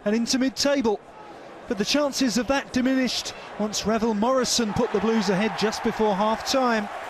and into mid-table. But the chances of that diminished once Ravel Morrison put the Blues ahead just before half-time.